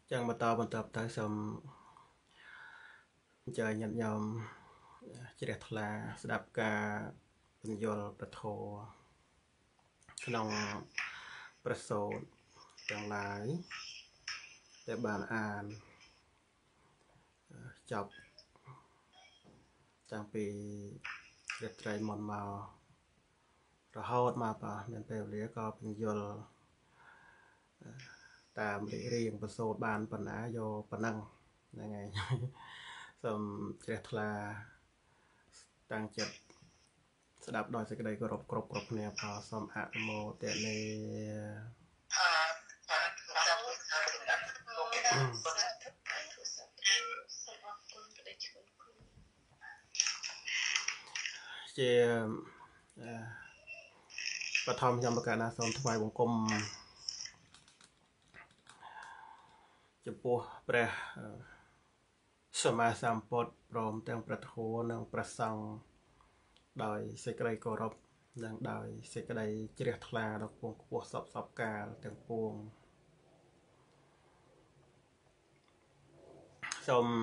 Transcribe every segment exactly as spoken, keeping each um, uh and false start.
Chẳng mà taoបន្តទៅសូមចើញញាតិញោមជ្រះថ្លាស្ដាប់ការបញ្យលប្រធរក្នុងប្រសូតទាំងឡាយដែលបានអានចប់តាំងពីរាត្រីមុនមករហូតមកបាទមានពេលវេលាក៏បញ្យលតាមរៀបរៀងប្រសូតបានប៉ុណ្ណាយកប៉ុណ្ណឹងហ្នឹងហើយសូមជ្រះថ្លាតាំងចិត្តស្ដាប់ដោយសេចក្តីគោរពគ្រប់គ្រប់គ្នាផងសូមអនុមោទនាជាបឋមខ្ញុំប្រកាសណាសូមថ្វាយបង្គំចំពោះព្រះសម្មាសម្ពុទ្ធព្រមទាំងព្រះធម៌និងព្រះសង្ឃដោយសេចក្តីគោរពនិងដោយសេចក្តីជ្រះថ្លាដល់ពងខ្ពស់សពសពកាលទាំងពួងសូម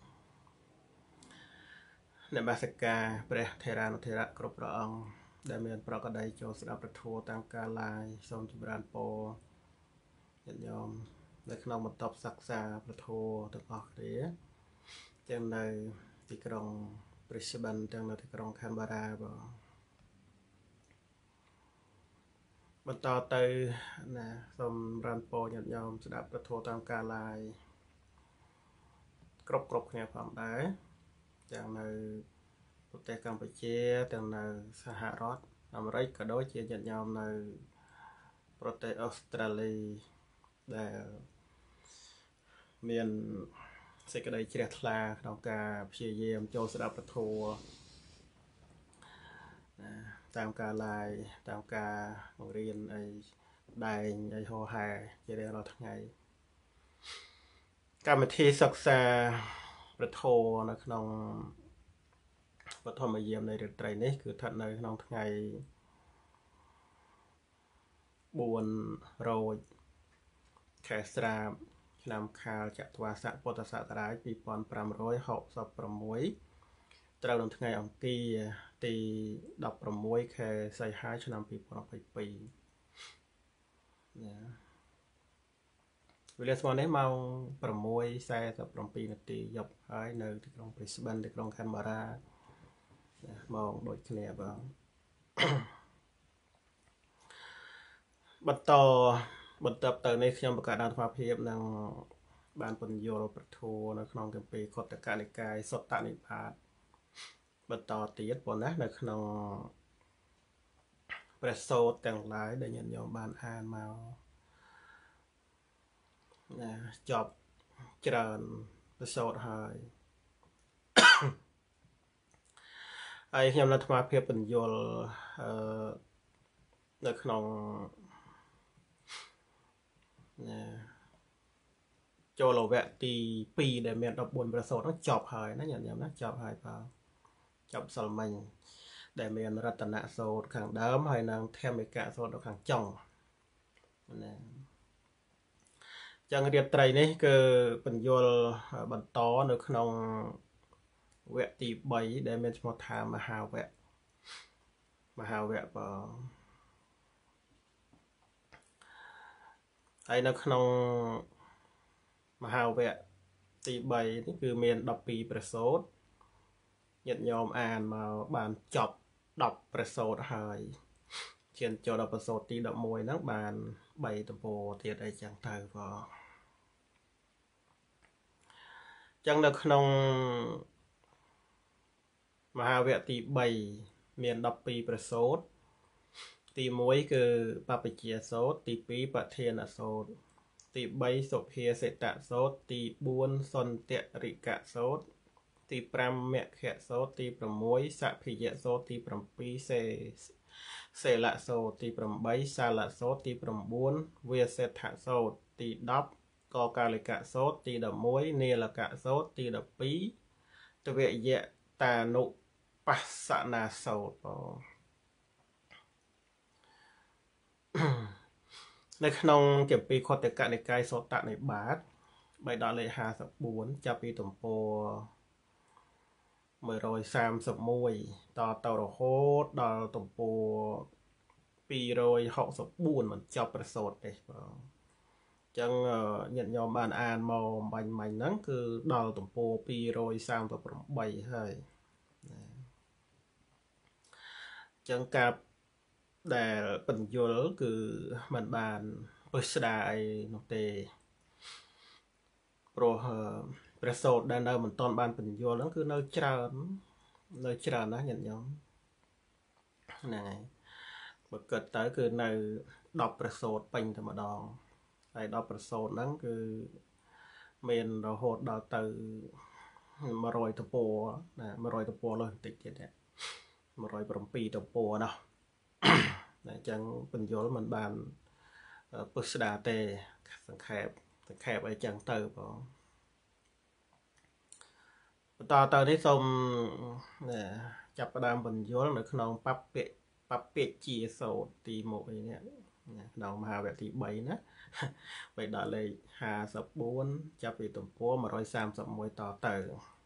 នមស្ការព្រះថេរានុថេរៈគ្រប់ព្រះអង្គដែលមានប្រកបដីចូលស្ដាប់ព្រះធម៌តាមកាលឡាយសូមចម្រើនពរញាតិញោមនៅក្នុងបន្ទប់សិក្សាព្រះធម៌ទាំងអស់គ្នាទាំងនៅទីក្រុងព្រីស្បិនទាំងនៅទីក្រុងខានបារ៉ាបងបន្តទៅណាសូមរានពរញាតិញោមស្ដាប់ព្រះធម៌តាមកាលឡាយគ្រប់គ្រប់គ្នាផងដែរទាំងនៅប្រទេសកម្ពុជាទាំងនៅសហរដ្ឋអាមេរិកក៏ដូចជាញាតិញោមនៅប្រទេសអូស្ត្រាលីដែលមានសេចក្តីជ្រះថ្លាក្នុងការព្យាយាមចូលស្ដាប់ព្រះធម៌តាមការឡាយតាមការបង្រៀនអីដែងអីហោហែជារៀងរាល់ថ្ងៃកម្មវិធីសិក្សាព្រះធម៌នៅក្នុងបឋមយាមនៃរាត្រីនេះគឺស្ថិតនៅក្នុងថ្ងៃបួនរោចខែស្រាបឆ្នាំខាលចត្វាស័កពុទ្ធសករាជពីរពាន់ប្រាំរយហកសិបប្រាំមួយត្រូវនៅថ្ងៃអង្គារទីដប់ប្រាំមួយខែសីហាឆ្នាំពីរពាន់ยี่สิบสองណាវេលាស្មើនេះម៉ោងប្រាំមួយសែនសិបប្រាំពីរនាទីយប់ហើយនៅទីក្រុងព្រីស្បិនទីក្រុងខានបារ៉ាម៉ោងដូចគ្នាបងបន្តបន្តទៅនេះខ្ញុំប្រកាសដល់ស្មារតីនឹងបានពន្យល់ប្រធัวនៅក្នុងគម្ពីរខុទ្ទកនិកាយសុត្តនិបាតបន្តទៀតប៉ុណ្ណានៅក្នុងព្រះសូត្រទាំងឡាយដែលញាតិញោមបានអានមកណាចប់ច្រើនព្រះសូត្រហើយហើយខ្ញុំនៅស្មារតីពន្យល់អឺនៅក្នុងណាចូលវគ្គទីពីរដែលមានដប់បួនប្រសូតនោះចប់ហើយណាញាតិញោមណាចប់ហើយបងចប់សិលមិញដែលមានរតនសូត្រខាងដើមហើយនិងធម្មិកសូត្រនៅខាងចុងណាចឹងរាត្រីនេះគឺបញ្យល់បន្តនៅក្នុងវគ្គទីបីដែលមានឈ្មោះថាមហាវគ្គមហាវគ្គបងហើយនៅក្នុងមហាវគ្គទីបីនេះគឺមានដប់ពីរព្រះសូត្រញាតិញោមអានមកបានចប់ដប់ព្រះសូត្រហើយឈានចូលដល់ព្រះសូត្រទីដប់មួយហ្នឹងបានបីទំព័រទៀតអីចឹងទៅបងចឹងនៅក្នុងមហាវគ្គទីបីមានដប់ពីរព្រះសូត្រទីមួយគឺបព្វជិយសូត្រទីពីរបធានសូត្រទីបីសុភាសិតសូត្រទីបួនសន្ទរិកសូត្រទីប្រាំមគ្គសូត្រទីប្រាំមួយសភិយសូត្រទីប្រាំពីរសេសេលសូត្រទីប្រាំបីសាលសូត្រទីប្រាំបួនវាសេដ្ឋសូត្រទីដប់កកាલિកសូត្រទីដប់មួយនីលកសូត្រទីដប់ពីរទវយតានុបស្សនាសូត្របងនៅក្នុងគម្ពីរខុទ្ទកនិកាយសុត្តនិបាត bay đo lệ hà sập bốn cho pi tầm po mười rồi sam sập mùi tàu tàu đồ hốt đo tầm po pi rồi họ sập buồn mình choประสดđây chẳng nhận nhau bàn an màu bành mảnh nắng cứ đo tầm po pi rồi sam sập bảy hơi chẳng cặp để bình dối cứ mình bàn bớt đại nộp tề proประสด đang đâu mình toàn bàn bình dối nó cứ nơi tràn nơi tràn nó nhận nhóm này bật cật tới cứ nơi đọcประสด bình thì mà đòn tại đọcประสด nó cứ mình rồi hột đào từ mà rồi tập bộ nè mà rồi tập bộ lên tịch vậy mà rồi bấm pi tập bộ nào này chẳng bình dối mình bàn bớt đà tề thằng khẹp thằng khẹp ấy chẳng từ có ta tới đấy xong nè chập đam bình dối nó không bắp bẹ bắp bẹ chia sổ thì một cái nè đồng mà vậy thì bảy nữa vậy đã lấy hà sập bốn chập bị tụm phố mà rồi sam sập môi to từ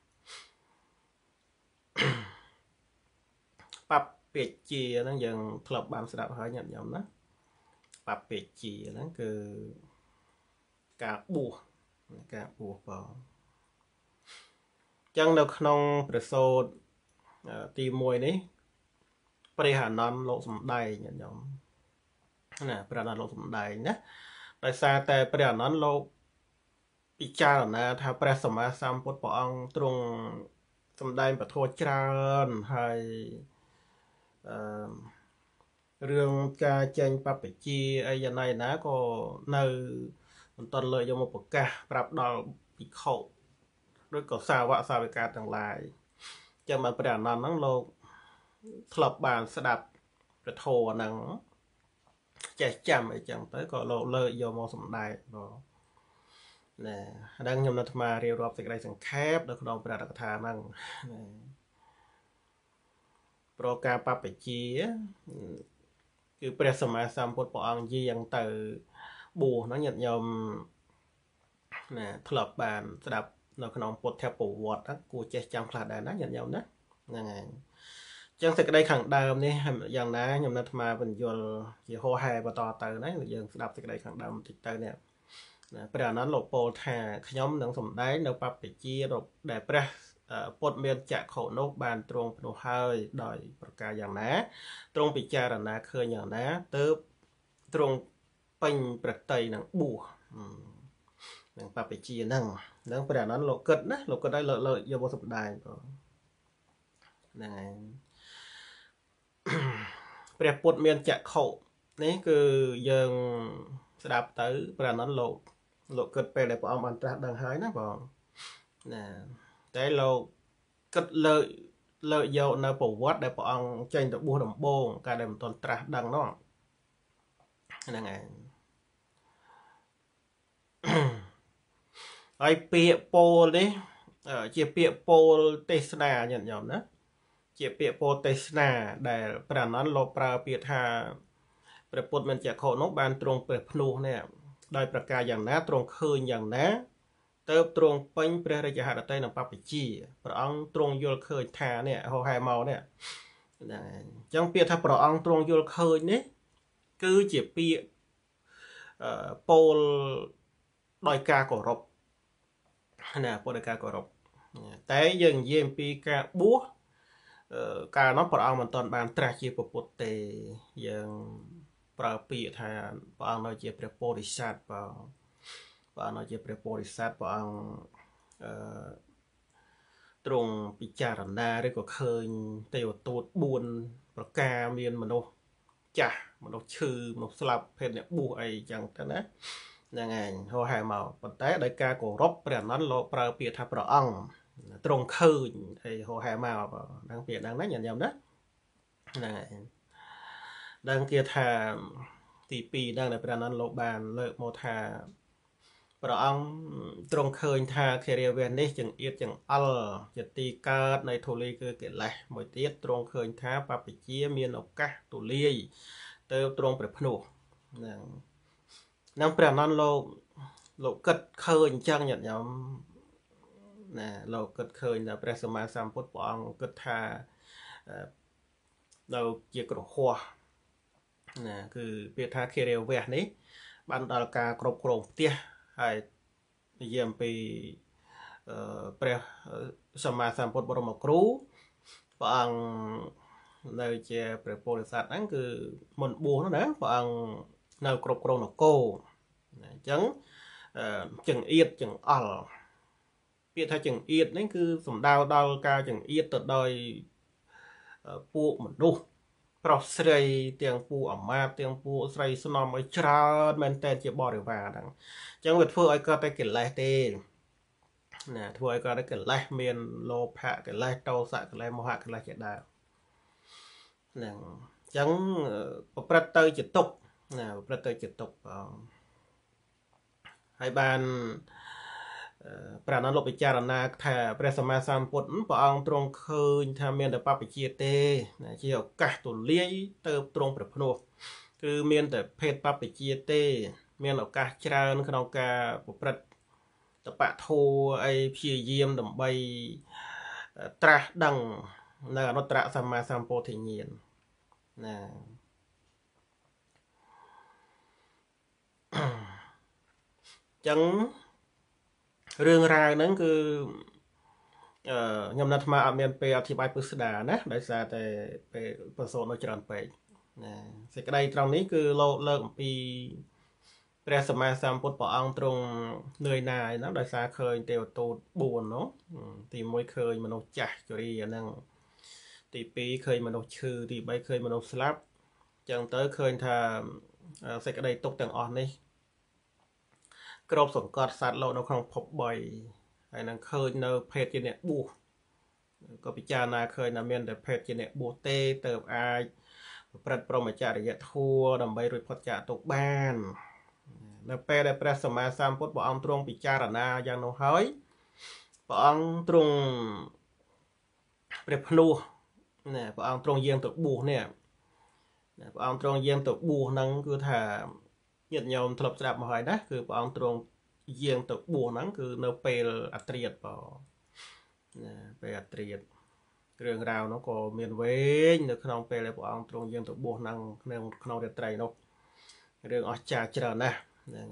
bắp bẹ chia nó dần thập bàn sẽ đạp hơi nhận nhóm đó bắp bẹ chia nó cứ cả bùa cả bùa vào chẳng được nôngประสด ตีมวยนี้บริหารนอนโลกสมได้nhận nhóm nèบริหารนอนโลกสมได้นะแต่ซาแต่บริหารนอนโลกพิจารณาถ้าพระสมมาสัมพุทธองค์ตรงสมได้ประโทษจารให้เรื่องการแจ้งปรับไปจีไอ้ยันไงนะก็ในตอนเลยยมปกะปรับดอกปีเขาด้วยก็สาวะสาวิการต่างหลายจะมาประดานนั้นนั่งโลกทลบบานสดับกระโถนังใจจำไอ้จังtớiก็โลเลยยมสมได้บ่nè đang nhầmนัทมาเรียรอบสิ่งใดสิ่งแคบโดยขนมประดับทานั่งโปรแกรมปรับไปจีคือเปรียบสมัยสามพุทธปองยียังเตอบูนั่งหยัดยมnè ทลบบานสดับโดยขนมพุทธแทบปูวอดนะกูเจ๊จำพลาดได้นะหยัดยมนะยังไงจังสิ่งใดขังเดิมนี่อย่างนั้นยมนัทมาเป็นโยลจีโฮไฮปต่อเตอนะยังสดับสิ่งใดขังเดิมติดเตอเนี่ยประเด็นนั้นหลบโปลแทขย่มหนังสมได้ในปับไปจีหลบได้ประปดเมียนจะโขนกบานตรงปนุหายโดยประกาศอย่างนั้นตรงปิจารณาเคยอย่างนั้นเติบตรงเป็นประเตยหนังบัวหนังปับไปจีนั่งหนังประเด็นนั้นหลบเกิดนะหลบก็ได้เลยเลยยมสมได้ก็นั่นเปรียบปดเมียนจะโขนี่คือยังสดับเตอประเด็นนั้นหลบโลกเกิดไปเลยพอเอามันตรัสดังหายนะบอกนะแต่เราก็เลยเลยโยนในประวัติได้พอเอาเจนตัวบัวดำโบงการได้มันตอนตรัสดังน้องนั่นไงไอเปียโปนี่เออเจียเปียโปเตสนาอย่างอย่างนะเจียเปียโปเตสนาได้ประเด็นนั้นเราปราเปียธาประปุตมันจะโคนกบานตรงเปิดพนูเนี่ยได้ประกาศอย่างนั้นตรงคืนอย่างนั้นเติบตรงเป็นพระราชหัตถ์ใต้นปัปปิจีพระองค์ตรงโยลเคยแทนเนี่ยเขาให้เมาเนี่ยจังเปียถ้าพระองค์ตรงโยลเคยนี่คือจีเปียโปลดอยกากรบนะโปลดอยกากรบแต่ยังเยี่ยมปีกาบัวการน้องพระองค์มันตอนบานตราจีปปุตเตยังปราปีทานปางเราเจ็บเปรโปริสัตปางปางเราเจ็บเปรโปริสัตปางตรงปิจารณาได้ก็เคยเตียวตูดบุญประกาเมียนมนุษย์จ่ามนุษย์ชื่อมนุษย์สลับเพศเนี่ยบูไอจังแต่นะยังไงเขาให้มาปัจจัยได้การก่อรบเปลี่ยนนั้นเราปราปีทับประอังตรงคืนไอเขาให้มาดังเปลี่ยนดังนั้นอย่างเดียวนะยังไงดังเกียรติตีปีดังในประเด็นนั้นโลบานเลิกโมธาพระองค์ตรงเคยทาเคเรียเวนนี่จึงเอียดจึงอัลจะตีการในทุลีคือเกิดไรหมดเตี้ยตรงเคยทาปาปิเจียมีนอกกะตุลีเติมตรงเปรพนุนั่งนั่งประเด็นนั้นโลលោកគិតឃើញអញ្ចឹងញាតិញោមណាលោកគិតឃើញថាព្រះសម្មាសម្ពុទ្ធព្រះអង្គគិតថានៅជាក្រហោះណាគឺពាក្យថាខេរវៈនេះបានដល់ការគ្រប់គ្រងផ្ទះហើយនិយាយអំពីព្រះសម្មាសម្ពុទ្ធបរមគ្រូព្រះអង្គនៅជាព្រះពោធិសត្វហ្នឹងគឺមុនបួសណាព្រះអង្គនៅគ្រប់គ្រងនគរអញ្ចឹងចង្អៀតចង្អល់ពាក្យថាចង្អៀតនេះគឺសំដៅដល់ការចង្អៀតទៅដោយពួកមនុស្សប្រុសស្រីទាំងពួកអាមាត្យទាំងពួកស្រីស្នំឲ្យច្រើនមែនតើជាបរិវារហ្នឹងអញ្ចឹងវាធ្វើឲ្យគាត់តែកិលេសទេណាធ្វើឲ្យគាត់តែកិលេសមានលោភៈកិលេសតោសៈកិលេសមោហៈកិលេសជាដើមហ្នឹងអញ្ចឹងប្រព្រឹត្តទៅជាទុក្ខណាប្រព្រឹត្តទៅជាទុក្ខហើយបានព្រះអនន្តលោកពិចារណាថាព្រះសម្មាសម្ពុទ្ធព្រះអង្គទ្រង់ឃើញថាមានតែបព្វជិទេជាឱកាសទូលាយទៅទ្រង់ព្រះភ្នោះគឺមានតែភេទបព្វជិទេមានឱកាសច្រើនក្នុងការប្រព្រឹត្តតបៈធម៌អីព្យាយាមដើម្បីត្រាស់ដឹងនៅអនុត្តរសម្មាសម្ពោធិញ្ញាណណាចឹងរឿងរ៉ាវហ្នឹងគឺអឺខ្ញុំនៅអាត្មាអត់មានពេលអធិប្បាយពិស្ដារណាដោយសារតែពេលប្រសូតនៅច្រើនពេកណាសេចក្តីត្រង់នេះគឺលោកលើកអំពីព្រះសម្មាសម្ពុទ្ធព្រះអង្គទ្រង់នឿយណាយណាដោយសារឃើញទេវទូតបួននោះទីមួយឃើញមនុស្សចាស់ជរាហ្នឹងទីពីរឃើញមនុស្សឈឺទីបីឃើញមនុស្សស្លាប់ចឹងទៅឃើញថាសេចក្តីទុក្ខទាំងអស់នេះក្របសង្កត់សត្វលោកនៅក្នុងភពបីហើយនឹងឃើញនៅភេទជាអ្នកបួសក៏ពិចារណាឃើញថាមានតែភេទជាអ្នកបួសទេទៅអាចប្រព្រឹត្តព្រហ្មចរិយធម៌ដើម្បីរួចផុតចាកទុក្ខបាននៅពេលដែលព្រះសម្មាសម្ពុទ្ធព្រះអង្គទ្រង់ពិចារណាយ៉ាងនោះហើយព្រះអង្គទ្រង់ព្រះភ្នោះណាព្រះអង្គទ្រង់យាងទៅបួសនេះព្រះអង្គទ្រង់យាងទៅបួសហ្នឹងគឺថាញាតិញោមធ្លាប់ស្ដាប់មកហើយណាគឺព្រះអង្គទ្រង់យាងទៅបួសហ្នឹងគឺនៅពេលអត្រាតបើណាពេលអត្រាតរឿងរ៉ាវនោះក៏មានវែងនៅក្នុងពេលដែលព្រះអង្គទ្រង់យាងទៅបួសហ្នឹងក្នុងក្នុងរាត្រីនោះរឿងអស្ចារ្យច្រើនណាស់ហ្នឹង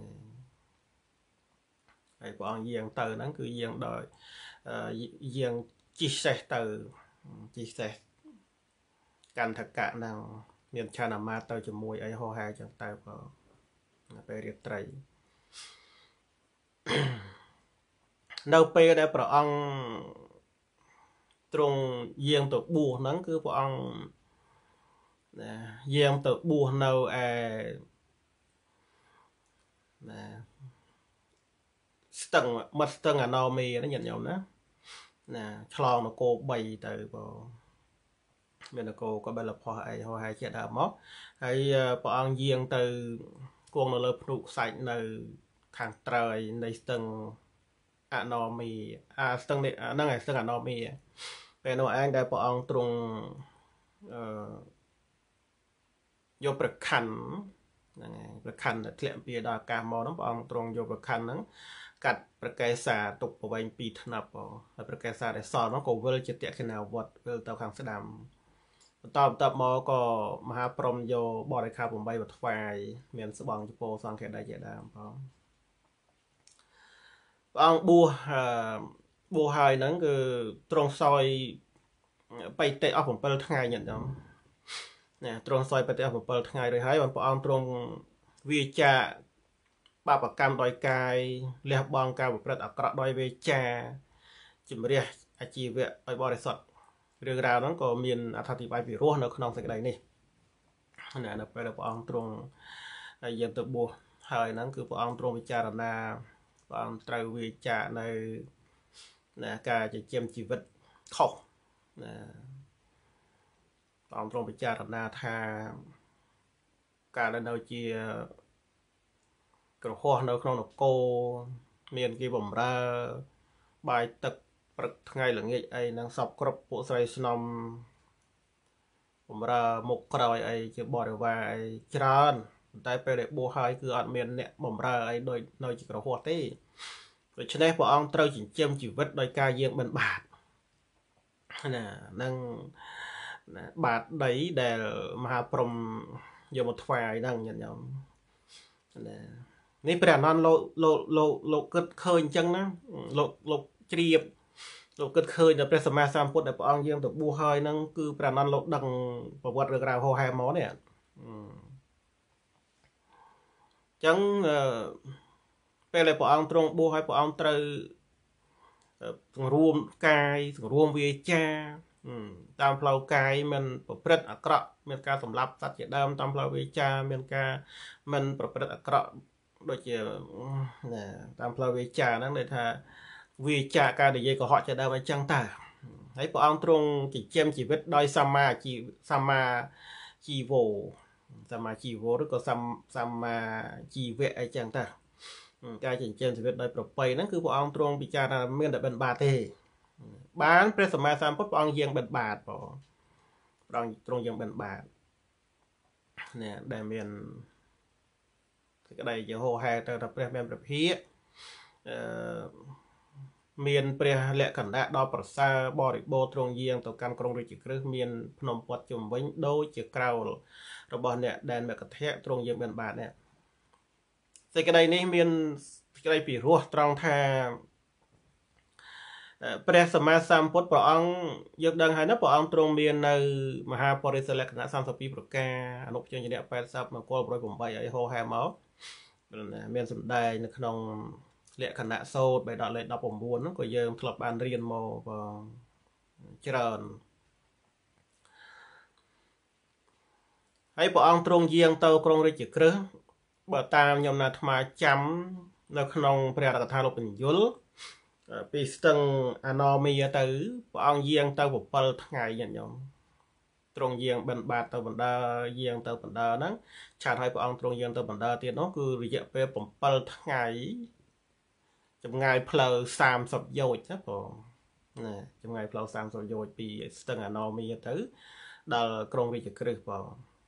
ហើយព្រះអង្គយាងទៅហ្នឹងគឺយាងដោយយាងជិះសេះទៅជិះសេះកន្ធកៈហ្នឹងមានឆានអាមាត្យទៅជាមួយអីហោហែចឹងទៅបើពេលរាត្រីនៅពេលដែលព្រះអង្គទ្រង់យាងទៅបួសហ្នឹងគឺព្រះអង្គណាយាងទៅបួសនៅឯណាស្ទឹងមាត់ស្ទឹងអណោមេណាញាតិញោមណាណាឆ្លងនគរបីទៅបើមាននគរក៏បិលផោះអីហោហែជាដើមមកហើយព្រះអង្គយាងទៅគង់នៅលើភ្នំខ្សាច់នៅខាងត្រើយនៃស្ទឹងអណោមីអាស្ទឹងនេះហ្នឹងឯងស្ទឹងអណោមីពេលនោះឯងដែលព្រះអង្គទ្រង់អឺយកប្រខណ្ឌហ្នឹងឯងប្រខណ្ឌធ្លាក់ពីដល់អាកាសមកហ្នឹងព្រះអង្គទ្រង់យកប្រខណ្ឌហ្នឹងកាត់ប្រកែសាទុកប្រវែងពីរថ្នាប់ហើយប្រកែសាដែលសល់ហ្នឹងក៏វិលជាតក្កិណាវត្តវិលទៅខាងស្ដាំបន្តបន្តមកក៏មហាព្រហ្មយកបរិខារប្រាំបីមកថ្វាយមានស្បង់ចពោសង្ឃេដៃជាដើមផងព្រះអង្គបួសបួសហើយហ្នឹងគឺទ្រង់សោយបៃតេអស់7ថ្ងៃញាតិញោមណាទ្រង់សោយបៃតេអស់7ថ្ងៃរួចហើយព្រះអង្គទ្រង់វាចាបាបកម្មដោយកាយលះបង់ការប្រព្រឹត្តអាក្រក់ដោយវាចាជំរះអាជីវៈឲ្យបរិសុទ្ធរឿងរ៉ាវហ្នឹងក៏មានអត្ថិប្បាយពិរោះនៅក្នុងសេចក្តីនេះណានៅពេលដែលព្រះអង្គទ្រង់យាងទៅបួសហើយហ្នឹងគឺព្រះអង្គទ្រង់ពិចារណាព្រះអង្គត្រូវវាចានៅណាការចិញ្ចឹមជីវិតខុសណាព្រះអង្គទ្រង់ពិចារណាថាការដែលនៅជាក្រហោះនៅក្នុងនគរមានគេបំរើបាយទឹកព្រឹកថ្ងៃល្ងាចអីនឹងសពគ្រប់ពួកស្រីស្នំបំរើមុខក្រោយអីជាបរិវារអីច្រើនតែពេលដែលបួសហើយគឺអត់មានអ្នកបំរើអីដោយនៅជាក្រហមទេដូច្នេះព្រះអង្គត្រូវចិញ្ចឹមជីវិតដោយការយាងបិណ្ឌបាតណានឹងបាតដីដែលមហាព្រំយកមកថ្វាយហ្នឹងញាតិញោមណានេះព្រះអនន្តលោកលោកលោកលោកគិតឃើញអញ្ចឹងណាលោកលោកជ្រាបលោកគិតឃើញដល់ព្រះសម្មាសម្ពុទ្ធដែលព្រះអង្គយាងទៅបួសហើយហ្នឹងគឺព្រះអនន្តលោកដឹងប្រវត្តិរឿងរ៉ាវហោហែមកនេះអញ្ចឹងពេលដែលព្រះអង្គទ្រង់បួសហើយព្រះអង្គត្រូវសង្រួមកាយសង្រួមវាចាតាមផ្លូវកាយមិនប្រព្រឹត្តអាក្រក់មានការសម្លាប់សត្វជាដើមតាមផ្លូវវាចាមានការមិនប្រព្រឹត្តអាក្រក់ដូចជាណាតាមផ្លូវវាចាហ្នឹងដែលថាវាចាការនិយាយកុហកជាដើមអញ្ចឹងតើហើយព្រះអង្គទ្រង់ចិញ្ចឹមជីវិតដោយសម្មាជីសម្មាជីវោសម្មាជីវោឬក៏សម្មាជីវៈអីចឹងតើការចិញ្ចឹមជីវិតដោយប្រពៃហ្នឹងគឺព្រះអង្គទ្រង់ពិចារណាមានតែបិណ្ឌបាតទេបានព្រះសម្មាសម្ពុទ្ធព្រះអង្គយាងបិណ្ឌបាតបងព្រះអង្គទ្រង់យាងបិណ្ឌបាតនេះដែលមានសេចក្តីជាហោហែទៅដល់ព្រះមានព្រះភិក្ខអឺមានព្រះលក្ខណៈដល់ប្រសើរបរិបូរណ៍ទ្រង់យាងទៅកាន់ក្រុងរាជក្រឹសមានភ្នំព័ទ្ធជុំវិញដូចជាក្រោលរបស់អ្នកដែនមគធៈទ្រង់យាងបិណ្ឌបាតនេះសេចក្តីនេះមានសេចក្តីពិរោះត្រង់ថាព្រះសម្មាសម្ពុទ្ធព្រះអង្គយើងដឹងហើយណាព្រះអង្គទ្រង់មាននៅមហាបរិសលក្ខណៈសាមសិបពីរប្រការអនុបញ្ញៈแปดสิบមង្គលmột không támអីហោហែមកមានសម្ដែងនៅក្នុងលក្ខណៈសូត្របេដកលេខដប់៩ហ្នឹងក៏យើងធ្លាប់បានរៀនមកបងច្រើនហើយព្រះអង្គទ្រង់យាងទៅក្រុងរាជក្រឹសបើតាមខ្ញុំណាអាត្មាចាំនៅក្នុងព្រះរកថាលោកបញ្យលពីស្ទឹងអណមីទៅព្រះអង្គយាងទៅ7ថ្ងៃញាតិញោមទ្រង់យាងបិណ្ឌបាតទៅបណ្ដើយាងទៅបណ្ដើហ្នឹងឆាតឲ្យព្រះអង្គទ្រង់យាងទៅបណ្ដើទៀតនោះគឺរយៈពេល7ថ្ងៃចម្ងាយផ្លូវសាមសិបយោជណាបងណាចម្ងាយផ្លូវសាមសិបយោជពីស្ទឹងអណមីទៅដល់ក្រុងរាជក្រឹសបង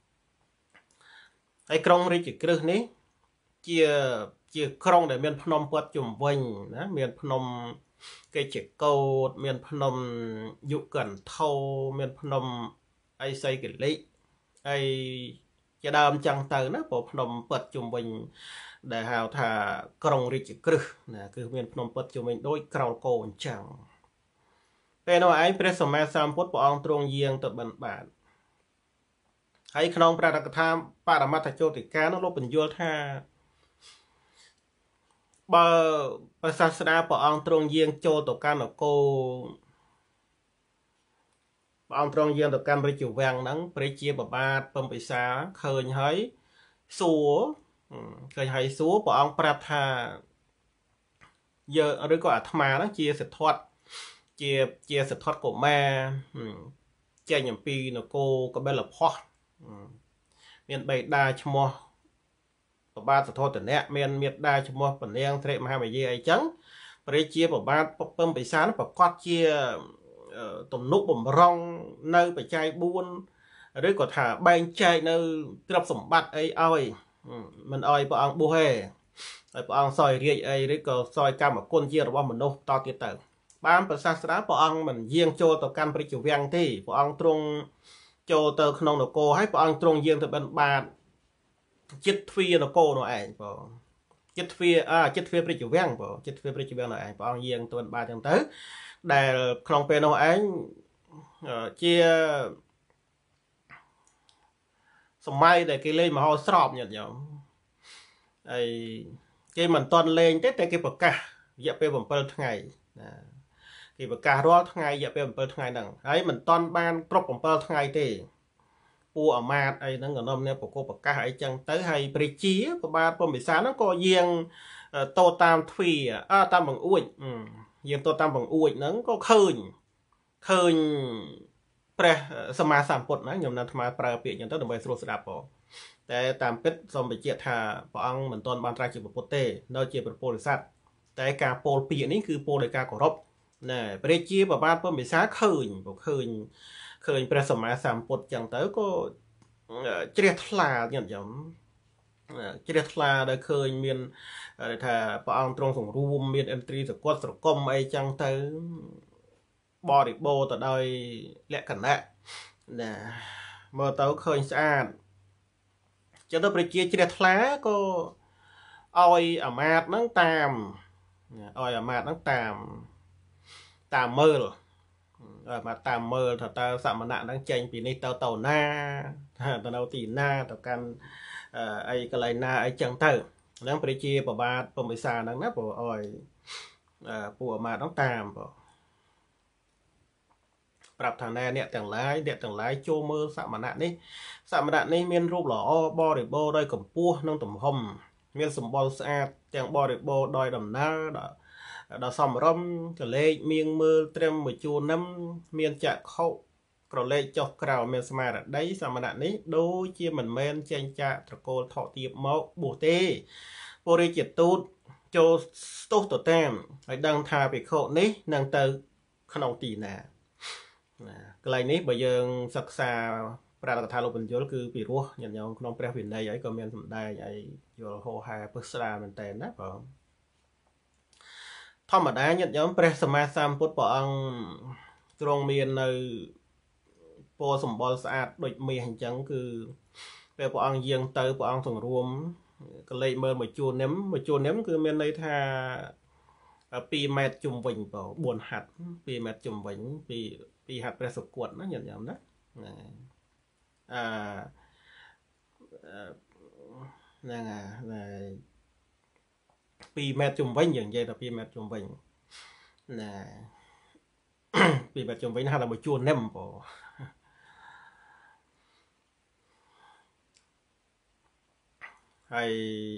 ហើយក្រុងរាជក្រឹសនេះជាជាក្រុងដែលមានភ្នំព័ទ្ធជុំវិញណាមានភ្នំកេជកោតមានភ្នំយុគន្ថោមានភ្នំអីសីកលិអីជាដើមចឹងទៅណាព្រោះភ្នំព័ទ្ធជុំវិញដែលហៅថាក្រុងរាជក្រឹសណាគឺមានភ្នំព័ទ្ធជុំវិញដូចក្រោលគោអញ្ចឹងពេលនោះឯងព្រះសម្មាសម្ពុទ្ធព្រះអង្គទ្រង់យាងទៅបិណ្ឌបាតហើយក្នុងព្រះរកថាបរមត្ថចោតិកានោះលោកបញ្យល់ថាបើព្រះសាស្តាព្រះអង្គទ្រង់យាងចូលទៅកាន់នគរព្រះអង្គទ្រង់យាងទៅកាន់រាជវាំងហ្នឹងព្រះជាបបាទពំពិសាឃើញហើយសួរឃើញហើយសួរព្រះអង្គប្រាប់ថាយើងឬក៏អាត្មាហ្នឹងជាសិទ្ធត្ថជាជាសិទ្ធត្ថកុមារចេញអំពីនគរកបិលភ័ស្ត្រមានបេតាឈ្មោះប្របាទសទ្ធោទនៈមានមេត្តាឈ្មោះពនាងស្រីមហាមាយាអីចឹងព្រះជាប្របាទពំពិសានប្រកាសជាទំនុកបំរុងនៅបច្ច័យបួនឬក៏ថាបែងចែកនៅទ្រព្យសម្បត្តិអីឲ្យមិនឲ្យព្រះអង្គបួសទេហើយព្រះអង្គសោយរាជអីឬក៏សោយកម្មគុណជារបស់មនុស្សតទៀតទៅបានប្រសាស្ត្រាព្រះអង្គមិនយាងចូលទៅកាន់ព្រះជវាំងទេព្រះអង្គទ្រង់ចូលទៅក្នុងនគរហើយព្រះអង្គទ្រង់យាងទៅបិណ្ឌបាតចិត្តទ្វារនគរនោះឯងបងចិត្តទ្វារអាចិត្តទ្វារព្រះជវាំងបងចិត្តទ្វារព្រះជវាំងនោះឯងព្រះអង្គយាងទៅបិណ្ឌបាតចឹងទៅដែលក្នុងពេលនោះឯងជាសម័យដែលគេលេងមហោស្រពញាតិញោមហើយគេមិនតន់លេងទេតែគេប្រកាសរយៈពេល7ថ្ងៃណាគេប្រកាសរាល់ថ្ងៃរយៈពេល7ថ្ងៃហ្នឹងហើយមិនតន់បានគ្រប់7ថ្ងៃទេពួកអាមាត្យអីហ្នឹងក៏នាំអ្នកប្រកបប្រកាសអីចឹងទៅហើយព្រះជាប្របាទពំពិសាហ្នឹងក៏យាងតោតាមទ្វារអើតាមបង្អួចយាងតោតាមបង្អួចហ្នឹងក៏ឃើញឃើញព្រះសម្មាសម្ពុទ្ធណាខ្ញុំនៅអាត្មាប្រើពាក្យចឹងទៅដើម្បីស្រួលស្ដាប់បងតែតាមពិតសូមបញ្ជាក់ថាព្រះអង្គមិនទាន់បានត្រាស់ជាពុទ្ធទេនៅជាព្រះពោធិសត្វតែការពោលពាក្យនេះគឺពោលដោយការគោរពណែព្រះជាប្របាទពំពិសាឃើញក៏ឃើញឃើញព្រះសម្មាសម្ពុទ្ធចឹងទៅក៏ជ្រះថ្លាញាតិញោមជ្រះថ្លាដែលឃើញមានថាព្រះអង្គទ្រង់សង្រួមមានឥន្ទ្រីសកត់ស្រគំអីចឹងទៅបរិបូរទៅដោយលក្ខណៈណាមើលទៅឃើញស្អាតចឹងទៅប្រជាជ្រះថ្លាក៏ឲ្យអាមាត្យហ្នឹងតាមឲ្យអាមាត្យហ្នឹងតាមតាមមើលឲ្យមកតាមមើលថាតើសមណៈហ្នឹងចេញពីនេះទៅទៅណាថាទៅនៅទីណាទៅកាន់អីកន្លែងណាអីចឹងទៅហ្នឹងប្រជាប្របាទពមិសាហ្នឹងណាព្រោះឲ្យពួកអាមាត្យហ្នឹងតាមបងប្រាប់ថាណែអ្នកទាំងឡាយអ្នកទាំងឡាយចូលមើលសមណៈនេះសមណៈនេះមានរូបល្អបរិបូរដោយកម្ពស់និងទំហំមានសម្បុរស្អាតទាំងបរិបូរដោយដំណើរដល់សំរំកលេចមៀងមើលត្រឹមមួយជួរនឹមមានចក្ខុក្រឡេកចុះក្រោមមានស្មារតីសមណៈនេះដូចជាមិនមែនចេញចាកត្រកូលថោទៀបមកបួសទេពុរិជាទូតចូលស្ទុះទៅតាមហើយដឹងថាភិក្ខុនេះនឹងទៅក្នុងទីណាកន្លែងនេះបើយើងសិក្សាប្រារកថាលោកបញ្យលគឺពីរោះញាតិញោមក្នុងព្រះវិន័យអីក៏មានសម្ដែងអីយល់ហោហែពឹស្ដារមែនតើណាបងធម្មតាញាតិញោមព្រះសម្មាសម្ពុទ្ធព្រះអង្គទ្រង់មាននៅពណ៌សម្បុរស្អាតដូចមាសអញ្ចឹងគឺពេលព្រះអង្គយាងទៅព្រះអង្គសង្រួមកលេចមើលមួយជួរនឹមមួយជួរនឹមគឺមានន័យថាពីរម៉ែត្រជុំវិញបងបួនហាត់ពីរម៉ែត្រជុំវិញពីពីហាត់ព្រះសុគតណាញាតិញោមណាអាហ្នឹងហើយពីរម៉ែត្រជុំវិញយើងនិយាយថាពីរម៉ែត្រជុំវិញណាពីរម៉ែត្រជុំវិញហាត់តែមួយជួរនឹមបងហើយ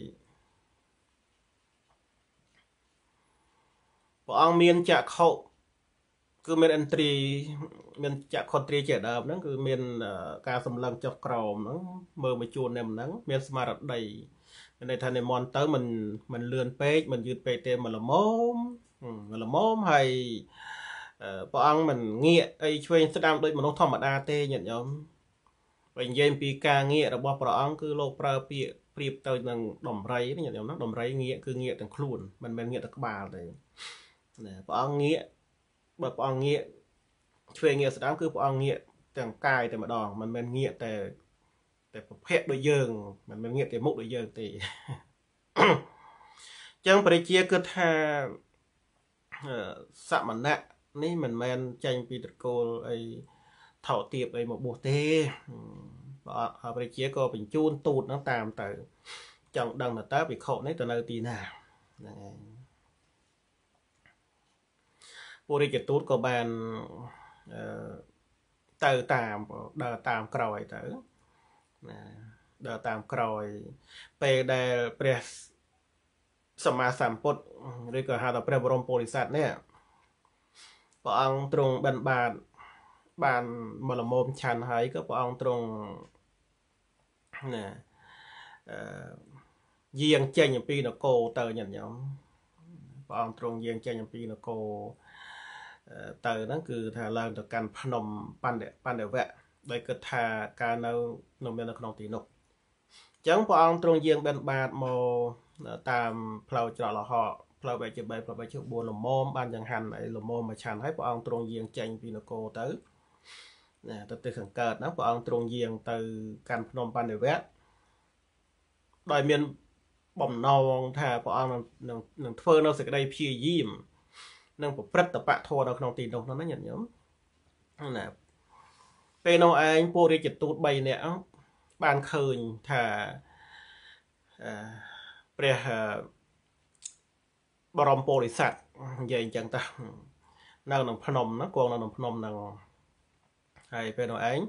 ព្រះអង្គមានចក្ខុគឺមានឥន្ទ្រីមានចក្ខុទ្រីជាដើមហ្នឹងគឺមានការសម្លឹងចុះក្រោមហ្នឹងមើលមួយជួរនឹមហ្នឹងមានស្មារតីមានន័យថានិមន្តទៅមិនមិនលឿនពេកមិនយឺតពេកទេមិនល្មមមិនល្មមហើយព្រះអង្គមិនងាកអីឆ្វេងស្ដាំដូចមនុស្សធម្មតាទេញាតិញោមបើនិយាយពីការងាករបស់ព្រះអង្គគឺលោកប្រើពាក្យប្រៀបទៅនឹងដំរីញាតិញោមណាដំរីងាកគឺងាកទាំងខ្លួនមិនមែនងាកតែក្បាលទេណាព្រះអង្គងាកបើព្រះអង្គងាកឆ្វេងងាកស្ដាំគឺព្រះអង្គងាកទាំងកាយតែម្ដងមិនមែនងាកតែតែប្រភេទដូចយើងមិនមែនងាកតែមុខដូចយើងទេអញ្ចឹងព្រះជាគិតថាសមណៈនេះមិនមែនចេញពីត្រកូលអីថោទៀបអីមកបួសទេព្រះជាក៏បញ្ជូនទូតហ្នឹងតាមទៅចង់ដឹងតើភិក្ខុនេះទៅនៅទីណាហ្នឹងហើយពុរិជាទូតក៏បានទៅតាមដើរតាមក្រោយទៅណាដើរតាមក្រោយពេលដែលព្រះសម្មាសម្ពុទ្ធឬក៏ហៅថាព្រះបរមពុរិស័ទនេះព្រះអង្គទ្រង់បិណ្ឌបាតបានមកលមមឆាន់ហើយក៏ព្រះអង្គទ្រង់ណាអឺយាងចេញអំពីនគរទៅញាតិញោមព្រះអង្គទ្រង់យាងចេញអំពីនគរទៅហ្នឹងគឺថាឡើងទៅកាន់ភ្នំបណ្ឌបណ្ឌវៈដោយគិតថាការនៅនៅមាននៅក្នុងទីនោះអញ្ចឹងព្រះអង្គទ្រង់យាងបិណ្ឌបាតមកតាមផ្លូវច្រកលហកផ្លូវបែកជាបីផ្លូវបែកជាបួនលមមបានចង្ហាន់អីលមមមកឆាន់ហើយព្រះអង្គទ្រង់យាងចេញពីនគរទៅណាទៅទិសខាងកើតហ្នឹងព្រះអង្គទ្រង់យាងទៅកាន់ភ្នំបណ្ឌវៈដោយមានបំណងថាព្រះអង្គនឹងនឹងធ្វើនៅសេចក្តីព្យាយាមនឹងប្រព្រឹត្តតបធម៌នៅក្នុងទីនោះហ្នឹងញាតិញោមណាពេលនោះឯងពួករាជទូតបីនាក់បានឃើញថាព្រះបរមពុរិស័ទនិយាយអញ្ចឹងទៅនៅក្នុងភ្នំណាគង់នៅក្នុងភ្នំហ្នឹងហើយពេលនោះឯង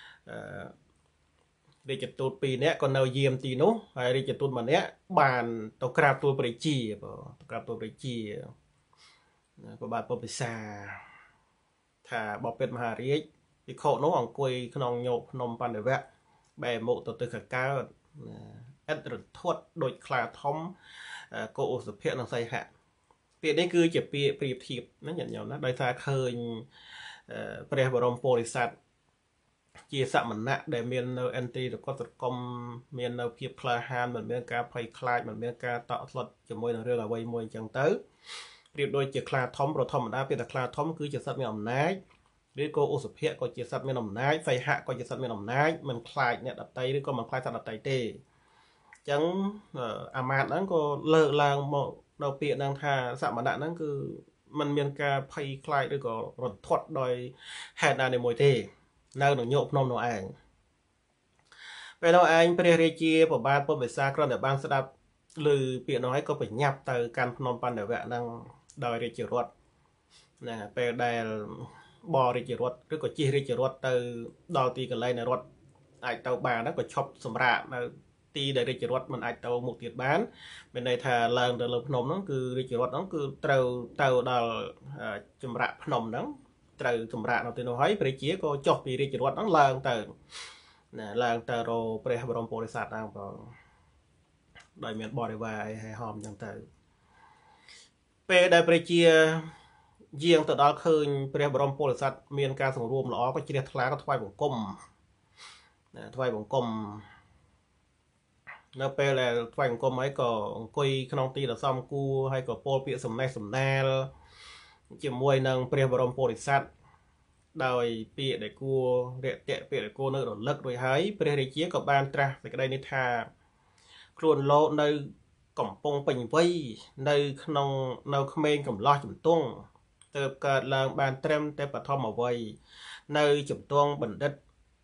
រាជទូតពីរនាក់ក៏នៅយាមទីនោះហើយរាជទូតម្នាក់បានទៅក្រាបទូលព្រះជាបងទៅក្រាបទូលព្រះជាព្រះបាទពុទ្ធពិសាថាបពិតមហារាជភិក្ខុនោះអង្គុយក្នុងញោកភ្នំបណ្ឌវៈបែរមុខទៅទិសខាងកើតឥតរន្ធត់ដូចខ្លាធំកោឧសភៈនិងសីហៈពាក្យនេះគឺជាពាក្យប្រៀបធៀបណាញាតិញោមណាដោយសារឃើញព្រះបរមពុរិស័ទ chia sẻ mình nè để miền nơi anti được có tập công miền nơi phiệp khai han mình miền ca phơi khai mình miền ca tạo luật cho môi là riêng là vây môi chẳng tới việc đôi chia khai thóm rồi thóm đã biết là khai thóm cứ chia sẻ miền ẩm nái đứa cô ô sụp hiện có chia sẻ miền ẩm nái phơi hạ có chia sẻ miền ẩm nái mình khai nè đặt tay đứa con mình khai thật đặt tay tê chẳng à mà nó có lơ là một đầu tiện đang thà sạ mà đạn nó cứ mình miền ca phơi khai đứa có rồi thoát đòi hẹn đàn để môi tê nơi nó nhộp nôm nó ảnh về đó anh bây giờ chia của ban phong về xa còn để ban sẽ đáp lư biển nói có phải nhập từ căn nôm ban để vẽ đang đòi để chịu ruột nè về đây bò để chịu ruột cứ có chia để chịu ruột từ đòi tì cái lấy này ruột ai tàu bà nó có chọc sầm rạ là tì để để chịu ruột mình ai tàu một tiệt bán bên đây thà lần từ lục nôm nó cứ để chịu ruột nó cứ tàu tàu đòi chầm rạ nôm đó từ chầm rạ nó từ nó thấy về chia có chọc vì để chịu ruột nó lần từ nè là tờ rô pre brom polisat đang có đại miền bò để vài hay hòm chẳng tới pe đại pre chia riêng từ đó khơi pre brom polisat miền ca sùng rùm lõ có chia thla có thoai bổng cung nè thoai bổng cung nó pe là thoai bổng cung ấy có quay khăn ti là xong cu hay có pol pịa sầm này sầm nè chỉ mùi nâng pre brom polisat đòi bịa để cua để tệ bịa để cô nơi đổ lật rồi hái pre để chia có ban tra thì cái đây nên thà luôn lộ nơi cổng pông bình vây nơi nông nơi không men cổng lo chủng tung từ cả là ban trem tê bát thom màu vây nơi chủng tung bình đất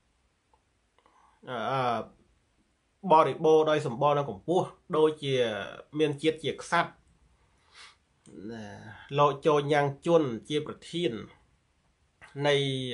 à bò để bò đôi sầm bò nó cổng pua đôi chìa miền chiết chiết sắt lộ trôi nhang chuôn chia bậc thiên này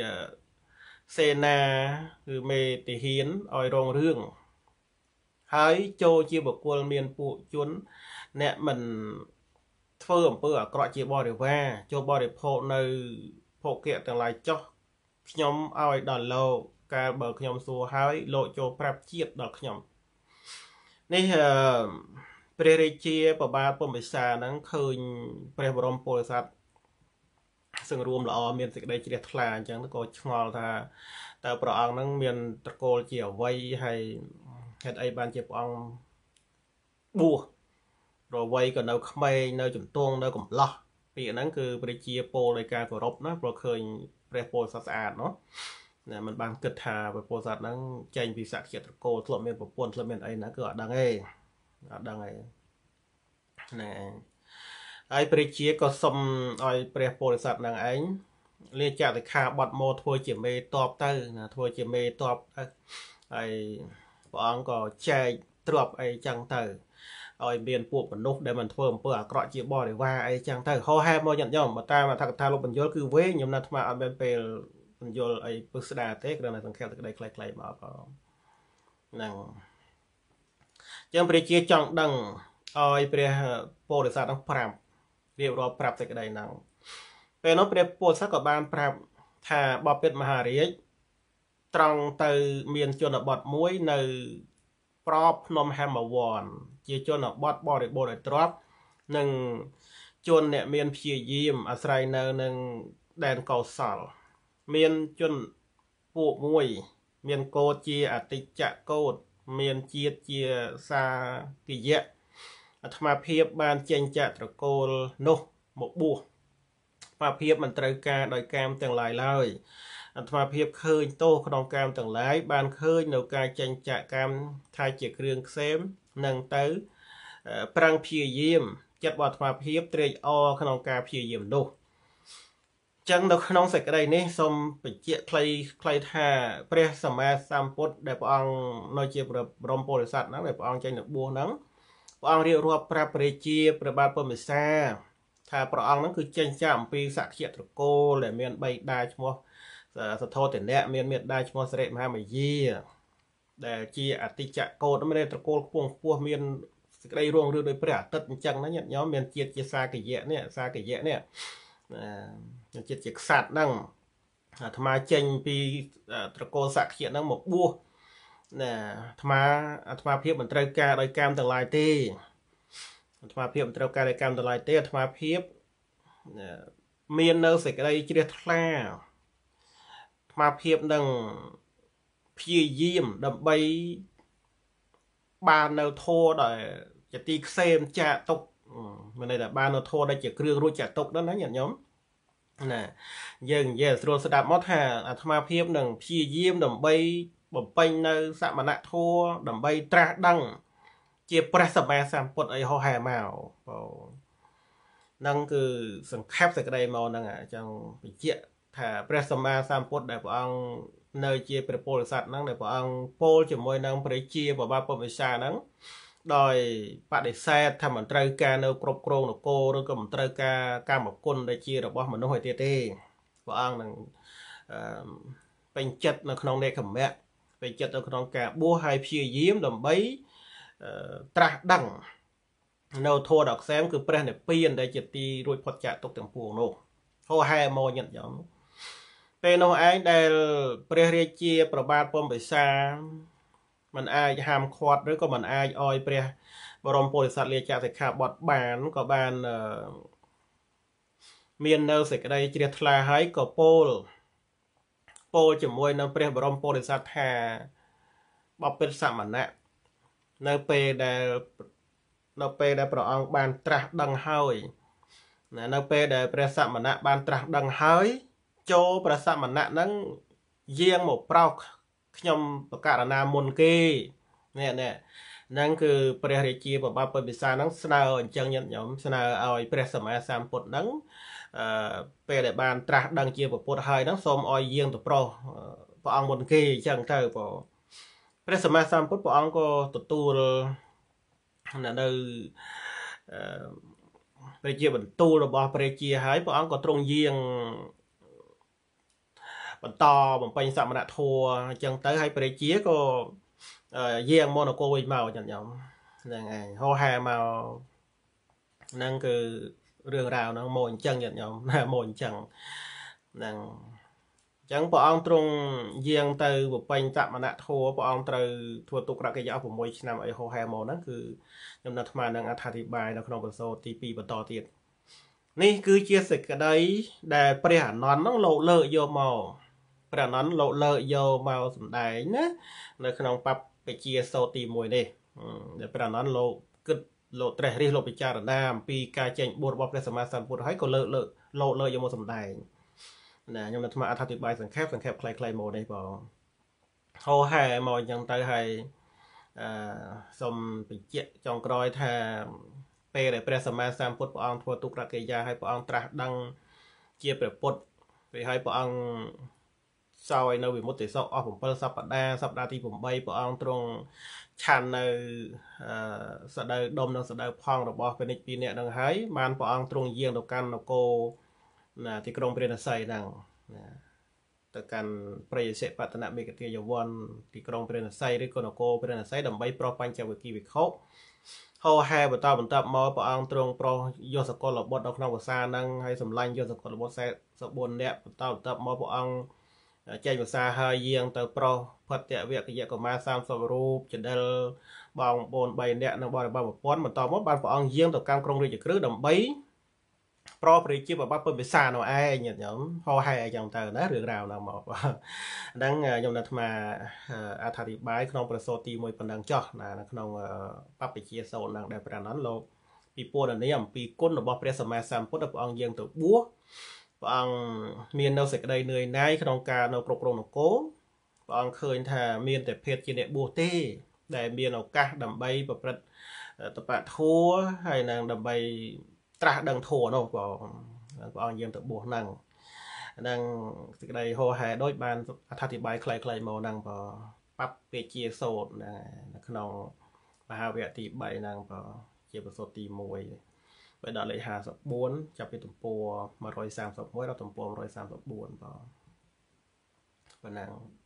xe naคือเมติหินออยรองเรื่องหายโจจีบกวลเมียนปูจุนเนี่ยมันเฟื่อมเปื่อกระจีบอเดว่าโจบอเดโพในโพเกะต่างหลายจ๊อกขยมเอาไอ้ดอนโลการเบิกขยมสัวหายโลโจปรับเจียดดอกขยมนี่เอ่อเปรเจียปบาปมบิสานั้นเคยเปรบรมโพลิสัตซึ่งรวมละอเมียนสิกได้เจียทลาจังตะโกชงอลท่าแต่ปรองนั้นเมียนตะโกเจียวไว้ให้เหตุไอ้บานเจ็บองบัวรอไว้ก็เนาขไม่เนาจุดตวงเนากุ่มล้อปีนั้นคือปริเจียโปรายการกรบนะเราเคยเปรโปรสะอาดเนาะเนี่ยมันบางกึศทาเปรโปรสัตนั้นใจปีศาจเขียดตะโกทลเมียนปปวนทลเมียนไอ้นะก็ดังไอ้ดังไอ้เนี่ยไอ้ปริเชียก็สมไอ้เปรียบโพลิสัตนางไอ้เรียกจากแต่ขาบัดโมทัวเจียเมตอบเตอร์นะทัวเจียเมตอบไอ้ปองก็ใจตรวบไอ้จังเตอร์ไอ้เบียนพวกมนุษย์ได้มันเพิ่มเพื่อกระจีบอได้ว่าไอ้จังเตอร์เขาแฮมมอยันย่อมมาตามาทักทายลงบรรยลคือเว้ยยมนัทมาเอาเป็นเปลบรรยลไอ้ปึกษดาเทกเรื่องอะไรสังเกตได้ไกลๆมาก็นั่งจังปริเชียจังดังไอ้เปรียโพลิสัตต้องพรำเรียบร้อยปรับแต่กระไดนังเป็นน้องเปรียบโพสักกับบานปรับถ้าบอเป็ดมหาเรียตรังเตอเมียนจนบอดมุ้ยในปรอบนมแฮมวอนเจียจนบอดบอดบอดตรอบหนึ่งจนเนี่ยเมียนเพียยิมอาศัยในหนึ่งแดนเกาสัลเมียนจนปูมุ้ยเมียนโกเจียอติจะโกดเมียนเจียเจียซากิเยะธรรมเพียบบานเจนจัตรโกลโนหมกบัวมาเพียบมันตรการโดยการต่างหลายเลยธรรมเพียบเคยโตขนมการต่างหลายบานเคยในการเจนจักรรมทายเจียเครื่องเซมนังเตอปรังเพียยิมจัดวัดธรรมเพียบเตรอขนมการเพียยิมดูจังดอกขนมใส่กระไดนี้สมไปเจียใครใครท่าเปรียสมัยสามปุตได้ปองนอยเจียบรมโพลิสัตนั้นได้ปองใจหนักบัวนั้นปองเรียกว่าปราปริจีประบาดปมิซาถ้าปองนั้นคือเจนจ่ำปีสักเขียตระโกและเมียนใบได้ชั่วโมงสะท้อนแต่เนี้ยเมียนเมียนได้ชั่วโมงเสด็จมาไม่ยี่แต่จีอติจะโกนั้นไม่ได้ตระโกพวงพวงเมียนได้รวงเรือโดยประหยัดตัดจังนั้นเนี่ยย้อมเมียนเจียเจียซาเกยะเนี่ยซาเกยะเนี่ยเจียเจียสัตว์นั่งธรรมะเจนปีตระโกสักเขียนั่งหมกบัวน่ะธรรมะธรรมะเพียบเหมือนตรการโดยการต่างหลายเต้ธรรมะเพียบตรการโดยการต่างหลายเต้ธรรมะเพียบเมียนเนอร์เสกอะไรจีเรียทลาธรรมะเพียบดัง phía diêm đầm bay ban nâu thô để chỉ ti xem chạ tục mà này là ban nâu thô đây chỉ kêu rồi chạ tục đó nó nhận nhóm nè dừng giờ rồi sẽ đạp mót hà à tham phiếp đằng phía diêm đầm bay bầm banh nơi sạ mà nạ thô đầm bay tra đăng chia press mà sam put ấy ho hà màu năng cứ sừng khép tại cái đây màu năng à trong bị chia thả press mà sam put để bọn nơi chia prepol sạt năng để bọn pol chỉ môi năng pre chia và ba pol xa năng đòi bạn để xe tham mình trai ca nơi crop crong nó cô rồi còn trai ca ca một con để chia được bao mình nó hồi tiệt đi bọn năng bên chất nó không để cầm mẹ bên chất nó không cả bua hai phía diếm đầm bấy tra đằng nâu thua đọc xem cứ pre này pin để chỉ ti rồi phật trả tục từng buồn nô ho hai mô nhận giống bên nó ai đây pre chiaประบาท pom ไปซามันอายห้ามคอดหรือก็มันอายออยเปรียบรมโพธิสัตว์เรียจากสิขาบอดบานก็บานเมียนเนอร์สิกได้เจียทลาให้ก็โปลโปลจมวยนำเปรียบรมโพธิสัตว์แทบอเป็นสัมมันนะเนเปได้เนเปได้ประองบานตรัสดังเฮยเนเปได้เปรียสัมมันนะบานตรัสดังเฮยโจประสัมมันนะนั้นเยี่ยงหมกเปล่าขยมประกาศนามนเกเนี่ยเนี่ยนั่นคือเปรียเรจีแบบว่าเปิดบิซานั้นสนาจังยันยมสนาเอาเปรียสมัยสามปดนั้นเปรียบานตรัสดังเจียบปดไฮนั้นสมออยเยี่ยงตัวโปรปองมนเกจังเท่าปอเปรียสมัยสามปดปองก็ตัวตัวนั่นเลยเปรียเจียบตัวระบอบเปรียเจียหายปองก็ตรงเยี่ยงต่อผมไปสัมมนาทัวร์จังเตอร์ให้ไปเจี๊ยก็เยี่ยงโมโนโกวิมาจังยำยังไงโฮแฮมานั่นคือเรื่องราวนั่งโมนจังจังยำนะโมนจังนั่งจังปองตรงเยี่ยงเตอร์ผมไปสัมมนาทัวร์ปองเตอร์ทัวร์ตุกระกยาผมมวยชนะไอโฮแฮโมนั่นคือยำนักมานั่งอธิบายนักนองกโซตีปีบต่อตีนี่คือเชียร์สิกระไดแต่เปลี่ยนนอนต้องโลเลโยมอประนั้นโลเลโยมาสมได้นะในขนมปับไปเชียร์โซตีมวยนี่เดี๋ยวประนั้นโลกึดโลเตรรีโลไปจารณาปีกาเจงบวชบอกในสมาสันพูดให้ก็เลเลโลเลโยมาสมได้นะยังนัทมาอธิบายสังเกตสังเกตคลายคลายโมได้ป่าวเขาให้มอยังไตให้สมไปเจาะจองกรอยแทนเปรย์เปรย์สมาสันพูดปองทัวตุกระเกียาให้ปองตรัสดังเจียเปรย์ปดไปให้ปองsau này nó bị một tỷ số ởผมเปิดสัปดาห์สัปดาห์ที่ผมไปปองตรงชันในสัปดาห์ดมในสัปดาห์พองระบอบเป็นอีกปีเนี่ยดังหายมันปองตรงเยี่ยงต่อกันนโกนะที่กรงเปรียนไซดังต่อกันเปรียเสปัตนาเมกเตียวันที่กรงเปรียนไซหรือโกนโกเปรียนไซดำใบโปรปัญจวิกีวิเคราะห์เขาให้บรรดาบรรดามอปองตรงโปรโยสกอลบดดอกน้องภาษานั่งให้สำลังโยสกอลบดแซ่สบนเนี่ยบรรดาบรรดามอปองใจภาษาหายเยียงเตอโปรพัฒน์เวียกเยอะก็มาสามสรูปจะได้บางบนใบเนี่ยนักบอลบางป้อนมันต่อมาบางปองเยียงต่อการกรงเรียจะครื้อดำใบโปรปริจิแบบว่าเป็นภาษาหน่อยไอ้เนี่ยย้อมพอให้จังเตอนะเรื่องราวนะหมอดังยมนัทมาอธิบายขนมประโซตีมวยปันดังจ่อนะขนมปั๊บไปเชียร์โซนดังได้ประนั้นเราปีปนอันนี้ปีก้นระบบเปรียสมาสามพุทธปองเยียงตัวบัวปองเมียนเราเสกได้เหนื่อยในขนมการเราปกครองเราโก้ปองเคยถ่าเมียนแต่เพชรจีเนบัวเต้ได้เมียนเรากะดำใบแบบประตะปะทัวให้นางดำใบตราดังโถเนาะปองปองเยี่ยมตัวบัวนั่งนั่งเสกได้โฮแห่โดยบานอธิบายใครๆมานั่งปอปั๊บเปเจียโซดนะขนมมหาวิทยาลัยใบนั่งปอเจียบโซตีมวยไปดัดเลยหาสับบุญจับไปตุ่มปัวมารอยสามสับมวยเราตุ่มปัวมารอยสามสับบุญปอปนัง